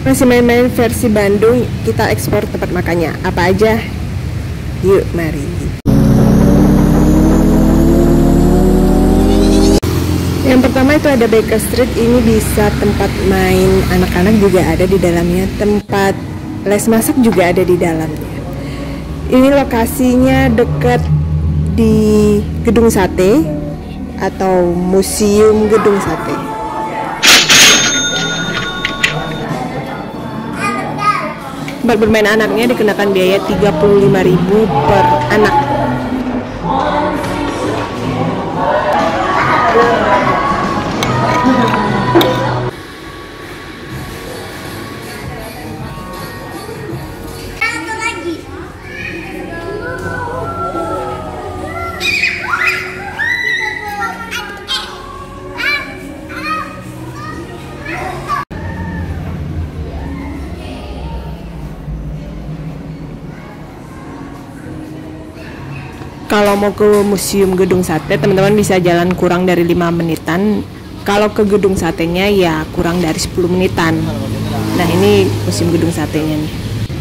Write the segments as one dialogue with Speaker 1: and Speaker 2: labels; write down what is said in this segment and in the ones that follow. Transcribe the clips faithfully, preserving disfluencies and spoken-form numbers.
Speaker 1: Masih main-main versi Bandung, kita ekspor tempat makannya. Apa aja? Yuk, mari. Yang pertama itu ada Baker Street. Ini bisa tempat main anak-anak juga ada di dalamnya. Tempat les masak juga ada di dalamnya. Ini lokasinya dekat di Gedung Sate atau Museum Gedung Sate. Tempat bermain anaknya dikenakan biaya tiga puluh lima ribu rupiah per anak. Kalau mau ke Museum Gedung Sate, teman-teman bisa jalan kurang dari lima menitan. Kalau ke Gedung Satenya ya kurang dari sepuluh menitan. Nah, ini Museum Gedung Satenya nih.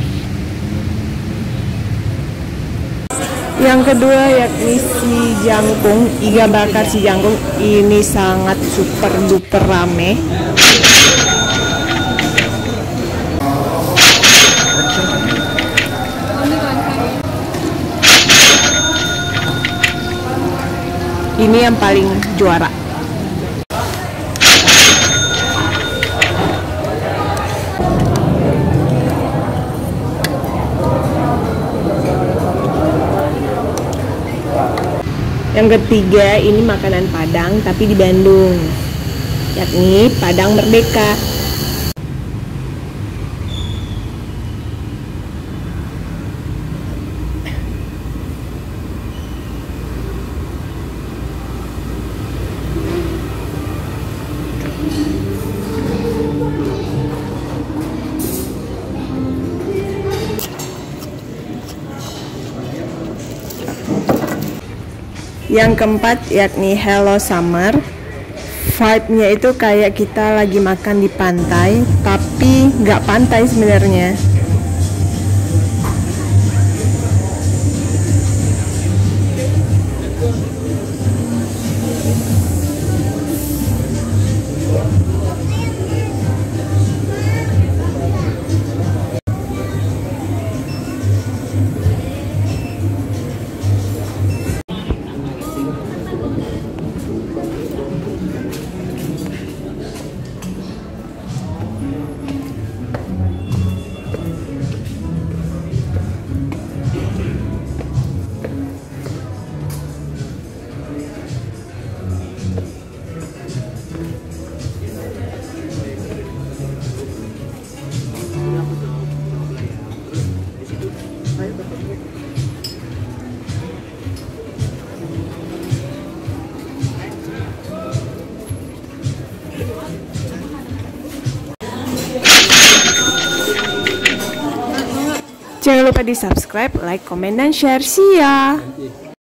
Speaker 1: Yang kedua yakni si jangkung, iga bakar si jangkung. Ini sangat super duper rame. Ini yang paling juara. Yang ketiga ini makanan Padang tapi di Bandung, yakni Padang Merdeka. Yang keempat yakni Hello Summer. Vibe-nya itu kayak kita lagi makan di pantai, tapi nggak pantai sebenarnya. Jangan lupa di subscribe, like, komen, dan share. See ya!